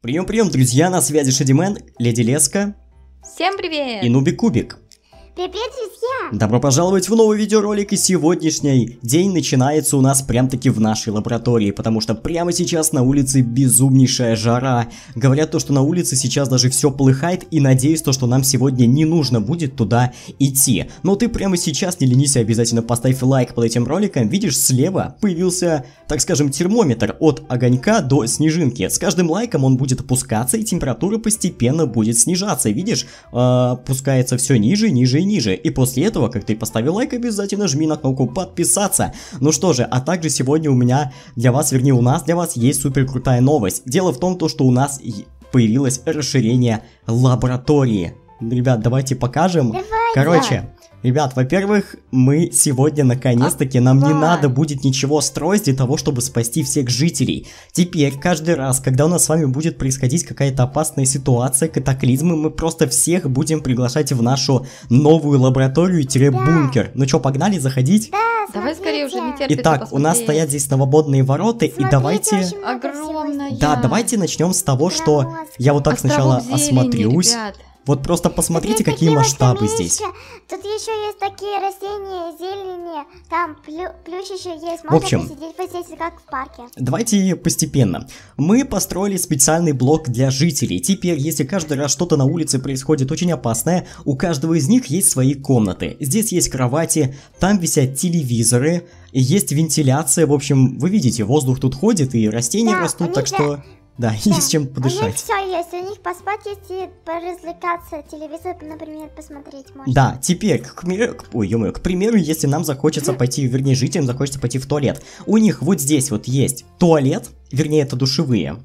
Прием, друзья, на связи Шадимен, Леди Леска. Всем привет! И Нубик Кубик. Привет, друзья! Добро пожаловать в новый видеоролик, и сегодняшний день начинается у нас прям-таки в нашей лаборатории, потому что прямо сейчас на улице безумнейшая жара. Говорят то, что на улице сейчас даже все полыхает, и надеюсь то, что нам сегодня не нужно будет туда идти. Но ты прямо сейчас не ленись, обязательно поставь лайк под этим роликом. Видишь, слева появился, так скажем, термометр от огонька до снежинки. С каждым лайком он будет опускаться, и температура постепенно будет снижаться. Видишь, опускается все ниже, ниже. И после этого, как ты поставил лайк, обязательно жми на кнопку подписаться. Ну что же, а также сегодня у меня для вас, вернее у нас для вас есть супер крутая новость. Дело в том, что у нас появилось расширение лаборатории. Ребят, давайте покажем. Давай, Короче, ребят, во-первых, мы сегодня наконец-таки, нам не надо будет ничего строить для того, чтобы спасти всех жителей. Теперь, каждый раз, когда у нас с вами будет происходить какая-то опасная ситуация, катаклизмы, мы просто всех будем приглашать в нашу новую лабораторию-бункер. Ну что, погнали заходить? Да, Давай скорее уже, не терпится Итак, посмотреть. у нас стоят здесь свободные ворота, и давайте... очень много всего Огромная. здесь. Да, давайте начнем с того, что Громоздко. я вот так сначала Островок зелени, осмотрюсь. ребят. Вот просто Тут посмотрите, есть какие такие масштабы вот здесь. камешки, тут еще есть такие растения, зелени, там плющ еще есть, В можно общем, посидеть, посидеть как в парке. Давайте постепенно. Мы построили специальный блок для жителей. Теперь, если каждый раз что-то на улице происходит очень опасное, у каждого из них есть свои комнаты. Здесь есть кровати, там висят телевизоры, есть вентиляция. В общем, вы видите, воздух тут ходит и растения Да, растут, у так них что... Да, есть чем У них подышать. все есть, у них поспать есть и поразвлекаться, телевизор, например, посмотреть можно. Да, теперь, к примеру, если нам захочется пойти, вернее, жителям захочется пойти в туалет. У них вот здесь вот есть туалет, вернее, это душевые.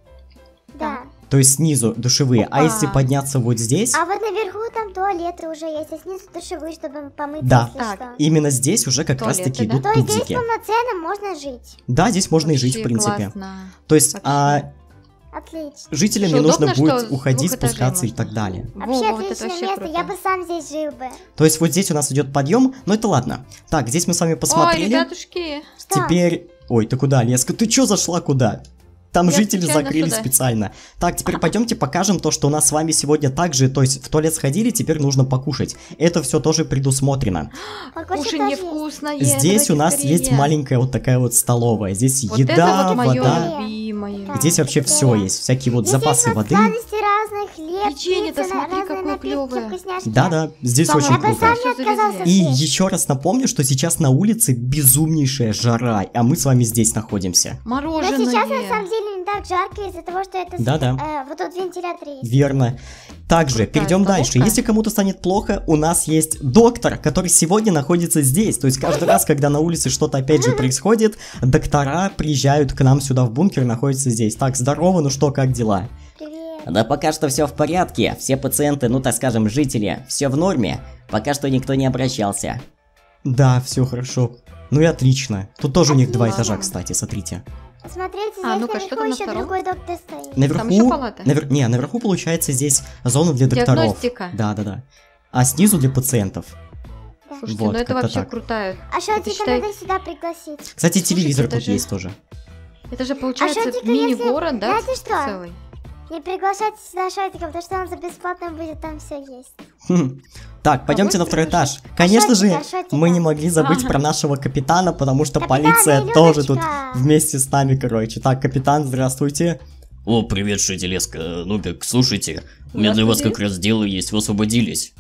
Да. То есть снизу душевые. А Опа. если подняться вот здесь... А вот наверху там туалеты уже есть, а снизу душевые, чтобы помыться, Да. если Так, что. Именно здесь уже как Туалеты, раз таки да? идут То есть здесь тубзики. полноценно можно жить. Да, здесь можно и жить, в Вообще принципе. классно. То есть, Вообще. Отлично. жителям Что, не нужно удобно, будет что уходить, с двух этажей спускаться и можно? так далее. Вообще Во, вот это отличное вообще место, круто. я бы сам здесь жил бы. То есть вот здесь у нас идет подъем, но это ладно. Так, здесь мы с вами Ой, посмотрели. ребятушки. Что? Теперь... Ой, ты куда, Леска? Ты чё зашла куда? Там Я жители случайно закрыли сюда. специально. Так, теперь пойдемте покажем то, что у нас с вами сегодня также, то есть в туалет сходили, теперь нужно покушать. Это все тоже предусмотрено. Покушать Кушанье тоже есть. вкусное. Здесь давайте у нас скорее. есть маленькая вот такая вот столовая. Здесь Вот еда, это вот мое вода. любимое. Да. Здесь вообще это все я. есть, всякие вот Здесь запасы есть вот воды. сладости разных, хлеб, Печенье-то пицца, смотри, разные какое напитки, клёвое. вкусняшки. Да-да, здесь Самое очень Я бы круто. сам Что не отказался И съесть. еще раз напомню, что сейчас на улице безумнейшая жара, а мы с вами здесь находимся. Но Мороженое. сейчас на самом деле не так жарко из-за того, что это Да-да. вот тут вентилятор есть. Верно. Также, Крутая перейдем дальше. столовка. Если кому-то станет плохо, у нас есть доктор, который сегодня находится здесь. То есть каждый раз, когда на улице что-то опять же происходит, доктора приезжают к нам сюда в бункер и находятся здесь. Так, здорово, ну что, как дела? Привет. Да пока что все в порядке, все пациенты, ну так скажем, жители, все в норме, пока что никто не обращался. Да, все хорошо. Ну и отлично. Тут тоже у них два Отлично. этажа, кстати, смотрите. Смотрите, здесь ну-ка, что наверху там на еще втором? другой доктор стоит. Наверху... еще палата? наверху получается здесь зона для докторов. Диагностика. Да. А снизу для пациентов. Слушайте, Вот, ну это как-то вообще так. крутая. А что, Это типа, считай- надо сюда пригласить? Кстати, Слушайте, телевизор это тут же- есть тоже. Это же А получается шотика, мини-город, да? знаете что? Целый. Не приглашайте сюда Шотика, потому что он за бесплатно будет, там все есть. Хм. Так, пойдемте на второй быстро этаж. Конечно же, шотика. мы не могли забыть Ага. про нашего капитана, потому что Капитан полиция Илюшечка. тоже тут вместе с нами, короче. Так, капитан, здравствуйте. О, привет, Шетелеска. Нубик, слушайте, у меня для вас как раз дело есть, вы освободились.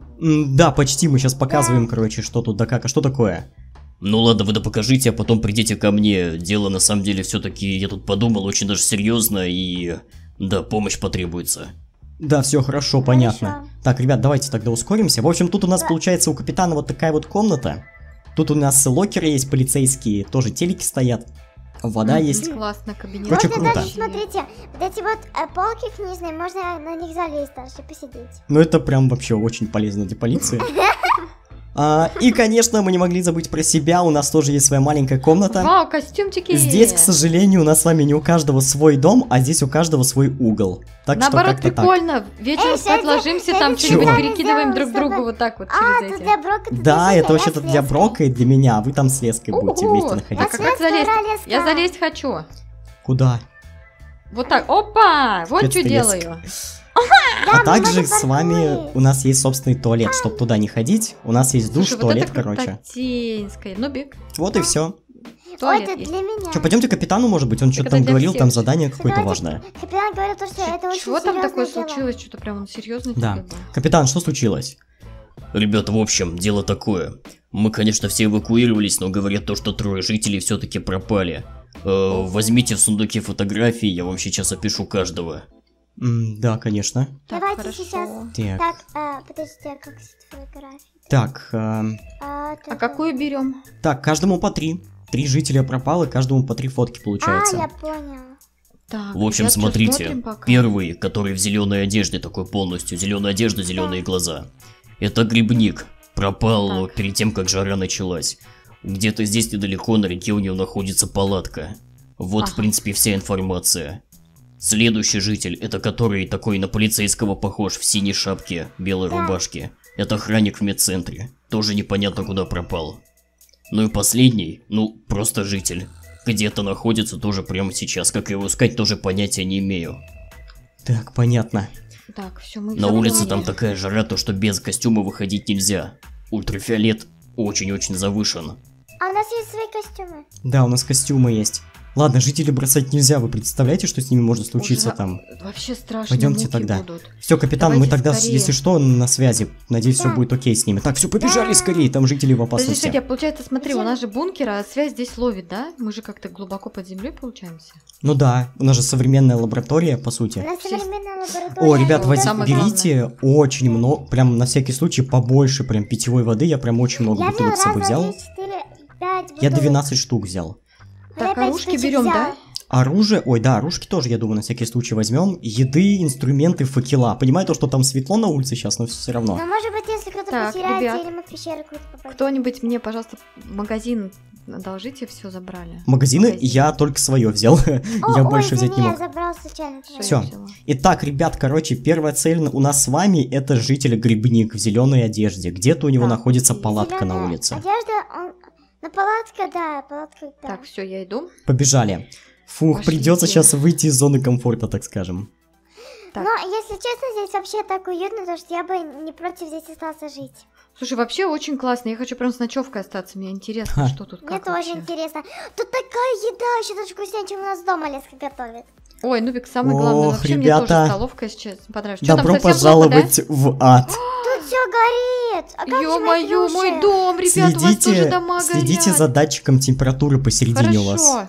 Да, почти, мы сейчас показываем, короче, что тут да как, а что такое? Ну ладно, вы да покажите, а потом придите ко мне. Дело на самом деле все-таки, я тут подумал, очень даже серьезно и... Да, помощь потребуется. Да, все хорошо, понятно. Хорошо. Так, ребят, давайте тогда ускоримся. В общем, тут у нас Да. получается у капитана вот такая вот комната. Тут у нас локеры есть полицейские, тоже телеки стоят. Вода Мгм, есть. Классно, кабинет. Короче, Можно круто. даже, смотрите, вот эти вот полки книжные, можно на них залезть даже, посидеть. Ну это прям вообще очень полезно для полиции. И, конечно, мы не могли забыть про себя, у нас тоже есть своя маленькая комната. Вау, костюмчики. Здесь, к сожалению, у нас с вами не у каждого свой дом, а здесь у каждого свой угол. Так Наоборот, что как-то так. прикольно. Вечером Эй, спать Шади, ложимся, Шади, там ты что-нибудь чего? перекидываем друг Сделала другу с вот так вот А, через тут эти. для Брока, тут Да, для это Лески, вообще-то я для с Брока и для меня, а вы там с Леской будете Ого, вместе а находиться. как залезть? Леска. Я залезть хочу. Куда? Вот так, опа! Вот что Спецтреск. делаю. А мы также можем с вами паркурить. у нас есть собственный туалет, чтобы туда не ходить. У нас есть душ, Слушай, туалет, вот это короче. крутотенская. Нубик, Вот и все. Ой, туалет это есть. для меня. Че, пойдемте к капитану, может быть, он что-то это там для говорил, всех там же. задание какое-то Давайте, важное. Капитан говорил, то, что это очень Чего там такое серьезное дело. случилось? Что-то прям он серьезный Да. такой был. Капитан, что случилось? Ребята, в общем, дело такое. Мы, конечно, все эвакуировались, но говорят то, что 3 жителей все-таки пропали. Возьмите в сундуке фотографии, я вам сейчас опишу каждого. Да, конечно. Так, Давайте хорошо. сейчас. Так, Так, подождите, а как с фотографией? так, А какую берем? так, каждому по 3. 3 жителя пропало, каждому по 3 фотки А, получается. я понял. Так, В общем, ребят, что, смотрите, смотрим пока? первый, который в зеленой одежде, такой полностью, зеленая одежда, зеленые глаза. Это грибник. Пропал Так. перед тем, как жара началась. Где-то здесь недалеко на реке у него находится палатка. Вот, в Ага. принципе, вся информация. Следующий житель, это который такой на полицейского похож, в синей шапке, белой Да. рубашке. Это охранник в медцентре. Тоже непонятно куда пропал. Ну и последний, ну, просто житель. Где-то находится тоже прямо сейчас. Как его искать, тоже понятия не имею. Так, понятно. Так, все, мы На улице там запомнили. такая жара, то что без костюма выходить нельзя. Ультрафиолет очень-очень завышен. А у нас есть свои костюмы. Да, у нас костюмы есть. Ладно, жителей бросать нельзя, вы представляете, что с ними может случиться Ужа- там? Вообще страшно. Пойдемте тогда. Все, капитан, мы Давайте тогда, скорее. если что, на связи. Надеюсь, все Да. будет окей с ними. Так, все, побежали Да. скорее, там жители в Подожди, опасности. Федя, получается, смотри, у Зачем? нас же бункер, а связь здесь ловит, да? Мы же как-то глубоко под землей получаемся. Ну да, у нас же современная лаборатория, по У сути. нас Все- современная лаборатория. О, ребят, Вот самое берите очень много, прям на всякий случай побольше, прям питьевой воды. Я прям очень много Я бутылок с собой взял. 5 Я 12 штук взял. Так, оружки берем, да? Оружие, ой, да, оружки тоже, я думаю, на всякий случай возьмем. Еды, инструменты, факела. Понимаю то, что там светло на улице сейчас, но все равно. Но может быть, если кто-то Так, потеряется, ребят. или мы в пещеру какую-то попадем. Кто-нибудь мне, пожалуйста, магазин одолжите, все забрали. Магазины Магазин. я только свое взял. О, Я ой, больше взять не извини, мог. я забрал случайно. Всё, Всё. я взяла. Итак, ребят, короче, первая цель у нас с вами это житель Грибник в зеленой одежде. Где-то у него Так, находится окей. палатка на Зелёная улице. Одежда, он... На палатка, да, палатка, да. Так, все, я иду. Побежали. Фух, Пошлите. придется сейчас выйти из зоны комфорта, так скажем. Так. Но, если честно, здесь вообще так уютно, потому что я бы не против здесь остаться жить. Слушай, вообще очень классно. Я хочу прям с ночевкой остаться. Мне интересно, Ха. что тут Мне как тоже вообще. интересно. Тут такая еда, еще даже вкуснее, чем у нас дома Леска готовит. Ой, Нубик, самое главное. Ох, Вообще мне ребята. тоже столовка сейчас понравилась. Что, там Добро совсем плохо, пожаловать в ад. Тут все горит. А как же Ё-моё, мои мой души? дом, ребят, у вас тоже дома Следите горят. за датчиком температуры посередине у вас. Хорошо.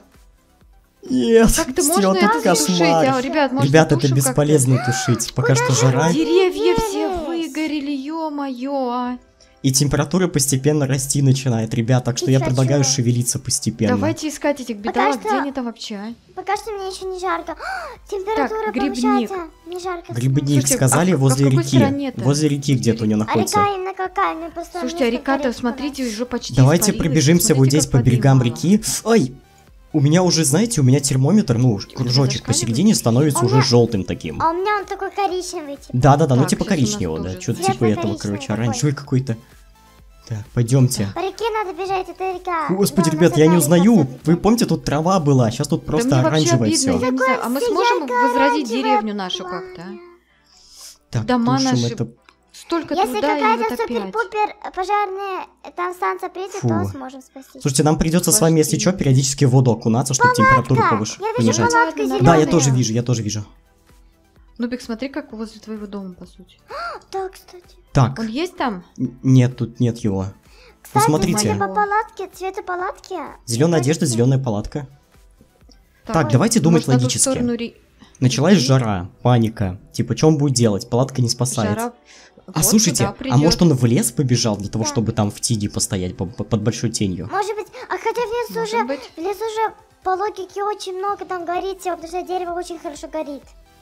Нет, Как-то всё, можно тут это затушить, кошмар. а, ребят, может, Ребят, это затушим как-то? бесполезно тушить. Пока что жара. Деревья все Офигеть. выгорели, ё-моё, а. И температура постепенно расти начинает, ребят. Так что я Кстати, предлагаю чё? шевелиться постепенно. Давайте искать этих Пока бедолаг, что- где они там вообще, а? Пока что мне еще не жарко. Температура грибник. повышается. Не жарко. Грибник, Слушайте, сказали, а в возле какой реки. стороне-то? Возле реки где-то у него А находится. река именно какая? Мне просто Слушайте, а несколько река-то, рек смотрите, уже почти Давайте испарилась. пробежимся вот Смотрите, здесь как по воды берегам мало. реки. Ай! У меня уже, знаете, у меня термометр, ну, кружочек зашкаливает? посередине становится У уже меня- желтым таким. А у меня он такой коричневый, типа. Да-да-да, ну Так, типа щас у нас коричневого, да. тоже Что-то цвет. типа этого, Светло-коричневый короче, оранжевый какой-то. Так, пойдемте. По реке надо бежать, это река. Господи, Да, у ребят, нас я не одна узнаю. река Вы помните, тут трава была, сейчас тут просто да мне вообще оранжевое обидно, все. я не знаю. А мы сможем ярко-оранжевое возродить деревню нашу пламя. как-то, а? Так, дома тушим наши это. Столько Если труда и вот какая-то опять. супер-пупер пожарная там станция придет, Фу. то сможем спасти. Слушайте, нам придется с вами, если Пошли. что, периодически в воду окунаться, чтобы температуру Я вижу понижать. палатка Да, зеленая. Да, я тоже вижу, я тоже вижу. Нубик, смотри, как возле твоего дома, по сути. Да, кстати. Так, Он есть там? нет, тут нет его. Кстати, смотрите. судя по палатке, цвета палатки... Зеленая одежда, зеленая палатка. Так, Ой, давайте думать может, на ту логически. сторону Началась жара, паника. Типа, что он будет делать? Палатка не спасает. Жара А вот слушайте, сюда а придёт. может он в лес побежал для того, Да. чтобы там в тиге постоять под большой тенью? Может быть, а хотя в лесу Может уже... быть. В лесу уже по логике очень много там горит всего, потому что дерево очень хорошо горит.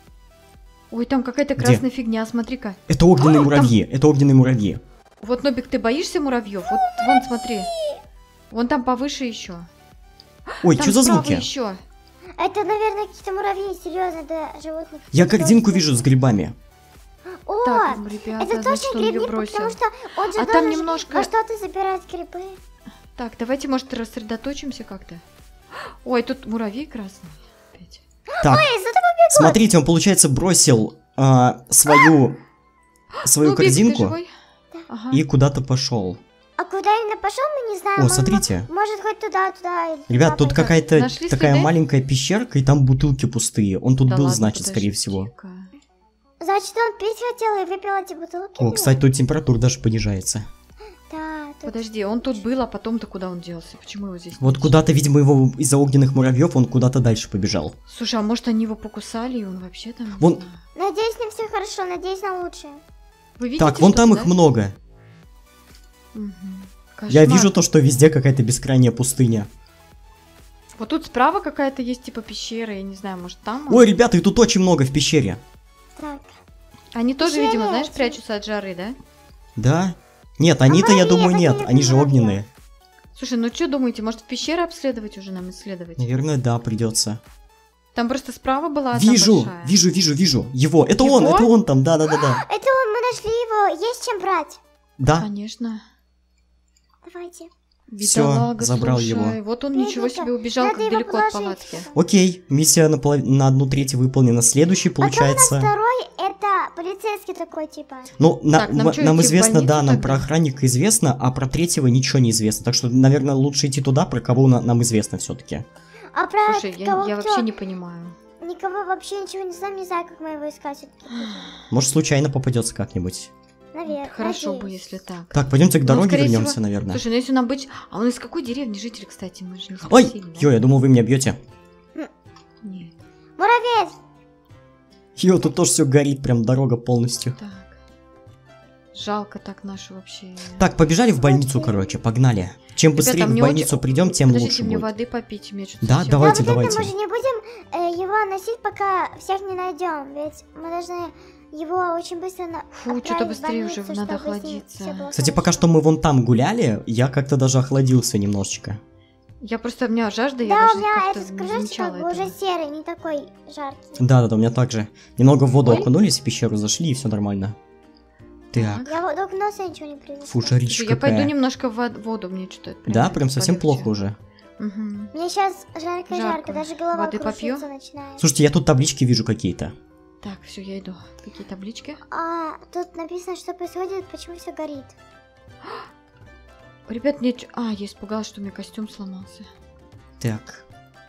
Ой, там какая-то Где? красная фигня, смотри-ка. Это огненные там- муравьи, это огненные муравьи. Вот, Нобик, ты боишься муравьев? Вот, вон, смотри. Вон там повыше еще. Ой, Там что за справа звуки? еще. Это, наверное, какие-то муравьи, серьезно, да, животных. Я картинку вижу с грибами. О, Так, ребята, это значит, точно он ее грибник, бросил. потому что он же А должен там немножко... во что-то забирать грибы. Так, давайте, может, рассредоточимся как-то. Ой, тут муравей красный. Опять. Так, Эй, за тобой Смотрите, он, получается, бросил свою Ну, Биг, ты корзинку живой? Ага. и куда-то пошел. А куда именно пошел, мы не знаем. О, Он смотрите. Может, хоть туда. Или Ребят, туда тут пойдет. какая-то Нашли такая следы? маленькая пещерка, и там бутылки пустые. Он тут Да был, ладно, значит, скорее всего. подожди-ка. Значит, он пить хотел и выпил эти бутылки. О, кстати, тут температура даже понижается. Да, тут... Подожди, он тут был, а потом-то куда он делся? Почему его здесь Вот нет? куда-то, видимо, его из-за огненных муравьев он куда-то дальше побежал. Слушай, а может они его покусали, и он вообще там... не Вон- знаю. Надеюсь, с ним все хорошо, надеюсь на лучшее. Вы видите Так, вон там что-то, их да? много. Мгм. Я Кошмар. вижу то, что везде какая-то бескрайняя пустыня. Вот тут справа какая-то есть типа пещера, я не знаю, может там? он? Ой, ребята, их тут очень много в пещере. Так. Они тоже, пещере видимо, знаешь, эти. прячутся от жары, да? Да? Нет, они-то, я муравьи, думаю, это нет. не Они же муравьи. огненные. Слушай, ну что думаете, может в пещеры обследовать уже нам исследовать? Наверное, да, придется. Там просто справа была одна Вижу, большая. вижу. Его. Это Его? он там, да. Это он, мы нашли его, есть чем брать. Да, Конечно. Давайте. Всё, Бедолага, забрал слушай, его. Вот он Бедненько. ничего себе убежал, Надо как его далеко от положить. палатки. окей. Миссия на 1/3 выполнена. Следующий, Потом у нас получается... второй, это полицейский такой, типа. Ну, Так, нам чё, нам идти в известно, да, больницу нам тогда? про охранника известно, а про третьего ничего не известно. Так что, наверное, лучше идти туда, про кого нам известно все-таки. А про Слушай, кого я кто? вообще не понимаю. Никого вообще ничего не знаю, как мы его искать все-таки. Может, случайно попадется как-нибудь. Наверное. Хорошо бы, надеюсь. если так. Так, пойдемте к Ну, дороге скорее вернемся, всего- наверное. Слушай, ну если нам быть... А он из какой деревни житель, кстати, мы же не Ой, спросили, да? я думал, вы меня бьете. Не. Муравей! Йо, тут тоже все горит, прям дорога полностью. Так. Жалко так нашу вообще... Так, побежали в больницу, короче, погнали. Чем быстрее Ребята, в мне больницу очень- придем, тем Подождите, лучше мне будет. воды попить, у меня что-то Да, совсем- давайте, Да, вот это давайте. мы же не будем его носить, пока всех не найдем. Ведь мы должны его очень быстро Фу, что-то отправить в быстрее уже больницу, надо чтобы с ним охладиться. всё было Кстати, хорошо. пока что мы вон там гуляли, я как-то даже охладился немножечко. Я просто, у меня жажда, я Да, даже у меня как-то этот не кружочек замечала как бы уже этого. серый, не такой жаркий. Да, у меня также. Немного в воду Ой. окунулись, в пещеру зашли, и все нормально. Так, Я вот только носа ничего не привезла. фу, жаричка Слушай, я пойду какая. немножко в воду, мне что-то... Да, прям совсем полегче. плохо уже. Мгм. Мне сейчас жарко, Жарко. даже голова Воды попью? кружиться начинает. Слушайте, я тут таблички вижу какие-то. Так, все, я иду. Какие таблички? А тут написано, что происходит, почему все горит. Ребят, мне... я испугалась, что у меня костюм сломался. Так,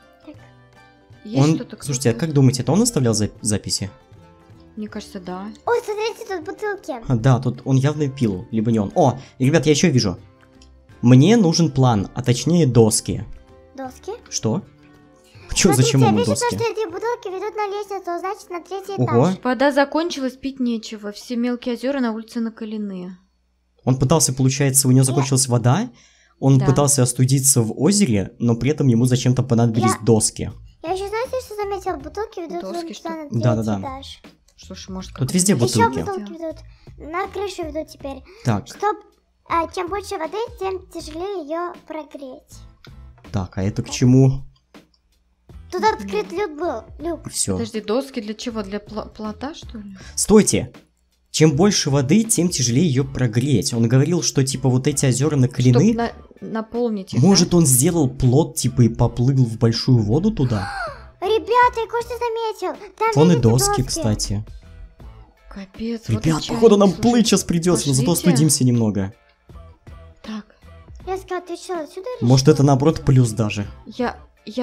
Есть что-то? Слушайте, а кто-то? как думаете, это он оставлял записи? Мне кажется, да. Ой, смотрите, тут бутылки. Да, тут он явно пил, либо не он. О, и, ребят, я еще вижу. Мне нужен план, а точнее доски. Доски. Что? Че, Смотрите, зачем ему вижу доски? то, что эти бутылки ведут на лестницу, значит, на третий Ого. этаж. Вода закончилась, пить нечего. Все мелкие озера на улице накалены. Он пытался, получается, у него закончилась вода, он Да. пытался остудиться в озере, но при этом ему зачем-то понадобились Я- доски. Я еще, знаете, что заметил? Бутылки ведут Доски, вон что? туда на третий Да-да-да. этаж. Слушай, может... Тут какой-то везде Еще бутылки. бутылки ведут. На крышу ведут теперь. Так, Чем больше воды, тем тяжелее ее прогреть. так, а это к чему? Тут открыт люк. Все. Подожди, доски для чего? Для плота, что ли? Стойте! Чем больше воды, тем тяжелее ее прогреть. Он говорил, что типа вот эти озера накалены. Чтоб наполнить их, Может, он сделал плот, типа, и поплыл в большую воду туда? Ребята, я кое-что заметил. Там Вон и видите доски, кстати. да? Капец, вот Ребят, и походу нам чайник, плыть слушай. сейчас придется, но зато пошлите. остудимся немного. Так, Я сказала, ты что, отсюда или Может, что? это наоборот плюс даже. я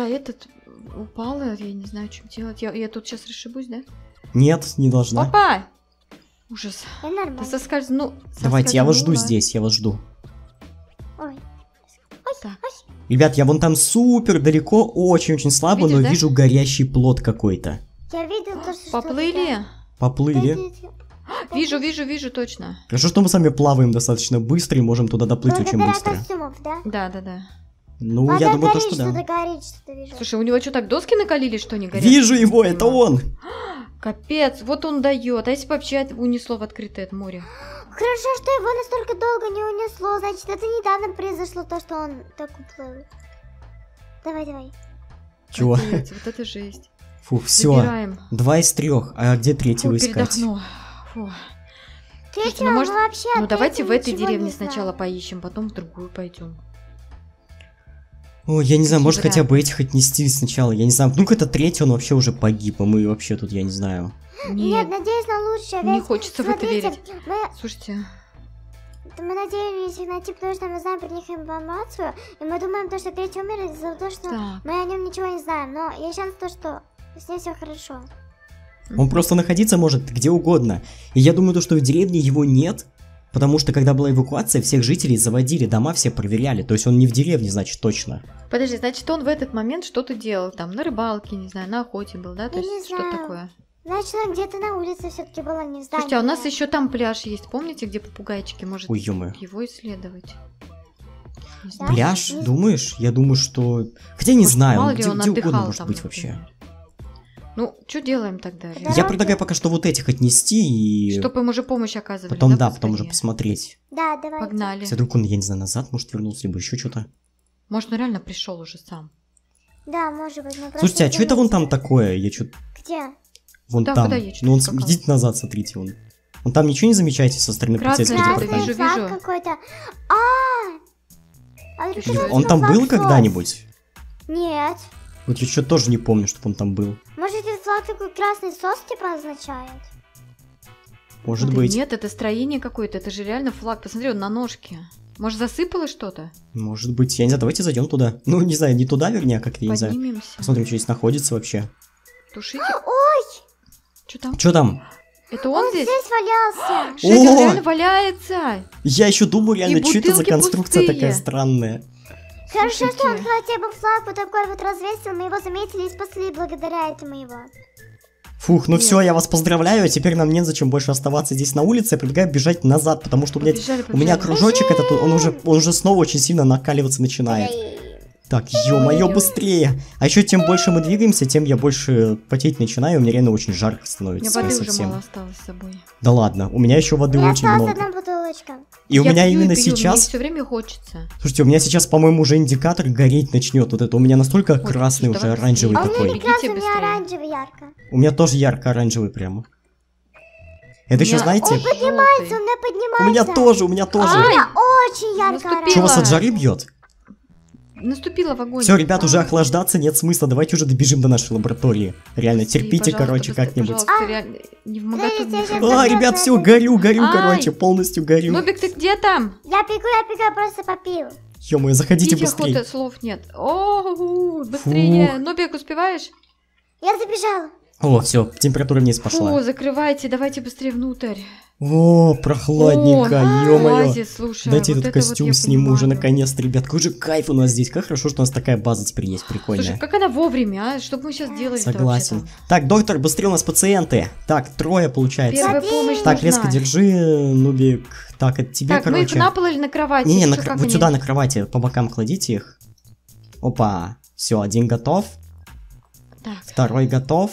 упала, я не знаю, что делать. Я тут сейчас расшибусь, да? Нет, не должна. Опа! Ужас. Я Да нормально. соскользну. Давайте, я вас жду соскользнула. здесь, я вас жду. Ой. Так, Ребят, я вон там супер далеко, очень-очень слабо, Видишь, но да? вижу горящий плот какой-то. Я видел то, что... поплыли? Поплыли. Вижу, точно. Хорошо, что мы с вами плаваем достаточно быстро и можем туда доплыть очень Благодаря быстро. костюмов, да? Да. Ну, Вода я думаю, то, горит, что да. что-то горит, что-то вижу. Слушай, у него что, так доски накалили, что не горят? Вижу его, это он! Капец, вот он дает. А если бы вообще унесло в открытое море? Хорошо, что его настолько долго не унесло. Значит, это недавно произошло то, что он так уплыл. Давай. Чего? Капец, вот это жесть. Фу, все. Забираем. 2 из 3. А где третьего Фу, искать? передохну. Фу. Третьего ну, может- мы вообще... Ну о давайте в третьем этой ничего деревне не знаем. сначала поищем, потом в другую пойдем. Ой, я не знаю, может Варианты. хотя бы этих отнести сначала, я не знаю. Ну-ка, это третий, он вообще уже погиб, а мы вообще тут, я не знаю. Нет, Нет, надеюсь на лучшее. не ведь, хочется в это смотрите, верить. Мы Слушайте, надеемся их найти, потому что мы знаем про них информацию. И мы думаем, то, что третий умер из-за того, что так. мы о нем ничего не знаем. Но есть шанс, то, что с ним все хорошо. Он просто находиться может где угодно. И я думаю, то, что в деревне его нет, потому что когда была эвакуация, всех жителей заводили, дома все проверяли. То есть он не в деревне, значит, точно. Подожди, значит, он в этот момент что-то делал, там, на рыбалке, не знаю, на охоте был, да? То Я есть, не что знаю. такое? Значит, он где-то на улице все-таки была, не в здании. Слушайте, а у нас еще там пляж есть, помните, где попугайчики? Может, Ой, ё-моё. его исследовать? Не Да? знаю. Пляж, Не- думаешь? Я думаю, что... Хотя не Может, знаю, мало он ли где, он где угодно отдыхал может там, быть вообще. например. Ну, что делаем тогда? Да. Я предлагаю пока что вот этих отнести и... Чтобы им уже помощь оказывали, Потом, да, потом поскорее? уже посмотреть. Да, давай. Погнали. Если вдруг он, я не знаю, назад, может, вернулся, либо еще что-то. Может, он реально пришел уже сам. Да, может быть. Мы просто Слушайте, а не что это вон там заметили. такое? Я что Где? Вон Да, там. куда я чё-то Ну, скакала? идите назад, смотрите, вон. Вон там ничего не замечаете со стороны Красный полицейского где-то департамента? вижу, флаг вижу. какой-то. А вдруг Или это он там флаг был СОС? когда-нибудь? Нет. Вот я что-то тоже не помню, чтобы он там был. Может, этот флаг такой красный сос типа означает? Может Да быть. нет, это строение какое-то, это же реально флаг. Посмотри, он на ножке. Может, засыпалось что-то? Может быть. Я не знаю, давайте зайдем туда. Ну, не знаю, не туда, вернее, а как-то, я не знаю. Поднимемся. Посмотрим, что здесь находится вообще. Тушите. Ой, Что там? Что там? Это он здесь? здесь валялся. Жека, он О! реально валяется. Я еще думаю, реально, И что это за бутылки конструкция пустые. такая странная. Хорошо, что он Слушайте. хотя бы флаг вот такой вот развесил, мы его заметили и спасли благодаря этому его. Фух, ну Нет. все, я вас поздравляю, а теперь нам незачем больше оставаться здесь на улице, я предлагаю бежать назад, потому что, блядь, Побежали, у меня побежали. кружочек этот, он уже снова очень сильно накаливаться начинает. Так, ё-моё, быстрее! А еще тем больше мы двигаемся, тем я больше потеть начинаю, у меня реально очень жарко У меня становится воды уже совсем. мало осталось с собой. Да ладно, у меня еще воды У меня очень осталась много. одна бутылочка. И у Я меня пью и именно пью, сейчас, Мне все время хочется. слушайте, у меня сейчас, по-моему, уже индикатор гореть начнет. Вот это у меня настолько Ой, красный слушай, уже давай оранжевый быстрее. А у меня такой. не Бегите красный, у меня быстрее. оранжевый ярко. У меня тоже ярко-оранжевый прямо. Это еще, У меня знаете, Поднимается, у меня поднимается. у меня тоже. У Ай! меня очень ярко Наступила. оранжевый. Что вас от жары бьет? Наступила в огонь. Все, ребят, уже охлаждаться нет смысла, давайте уже добежим до нашей лаборатории. Реально, Прости, терпите, пожалуйста, короче, просто, как-нибудь. пожалуйста, реально, не в моготу Подождите, я мне. щас- А, ребят, все, горю, Ай! короче, полностью горю. Нобик, ты где там? Я бегу, я просто попил. Ё-моё, заходите Пить быстрее. охота, слов нет. О, быстрее. Нобик, успеваешь? Я забежала. О, все, температура вниз пошла. О, закрывайте, давайте быстрее внутрь. О, прохладненько, О, ё-моё. оазис, слушай, Дайте вот этот это вот костюм я сниму уже понимаю. наконец-то, ребят. Какой же кайф у нас здесь. Как хорошо, что у нас такая база теперь есть, прикольная. Слушай, как она вовремя, а? Что бы мы сейчас делали? Согласен. Так, доктор, быстрее у нас пациенты. Так, трое получается. Первая помощь Так, нужна. резко держи, Нубик. Так, это тебе, Так, мы их короче. на пол или на кровать? Не, Или что, как вот они? сюда на кровати, по бокам кладите их. Опа, все, один готов, Так, второй готов,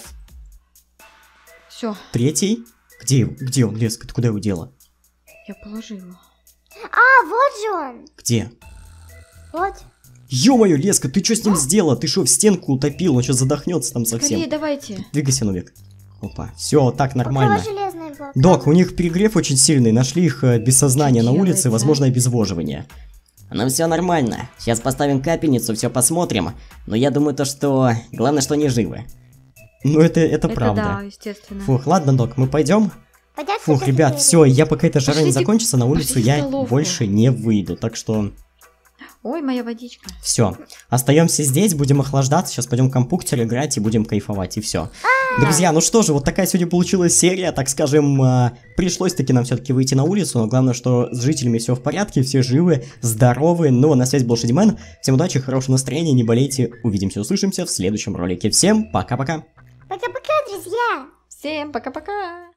все, третий. Где он, Леска, ты куда его дела? я положила. А, вот же он. Где? Вот. Ё-моё, Леска, ты что с ним сделала? Ты что, в стенку утопил? Он сейчас задохнется там совсем. Скорее, давайте. Двигайся, Нубик. Опа, все, так, нормально. Железный блок. Док, у них перегрев очень сильный, нашли их без сознания на Что улице, делается? возможно, обезвоживание. Ну все нормально. Сейчас поставим капельницу, все посмотрим. Но я думаю то, что... Главное, что они живы. Ну, это Это правда. да, естественно. Фух, ладно, док, мы пойдем. Пойдем Фух, всё-таки ребят, проверим. все, я пока эта жара не Пошлите- закончится, на улицу пошлите в я столовку. больше не выйду. Так что Ой, моя водичка. все. Остаемся здесь, будем охлаждаться. Сейчас пойдем в компьютер играть и будем кайфовать, и все. Друзья, ну что же, вот такая сегодня получилась серия, так скажем, пришлось таки нам все-таки выйти на улицу, но главное, что с жителями все в порядке, все живы, здоровы. Ну, а на связь был Шадимен. Всем удачи, хорошего настроения, не болейте. Увидимся, услышимся в следующем ролике. Всем пока-пока. Пока-пока, друзья. Всем пока-пока.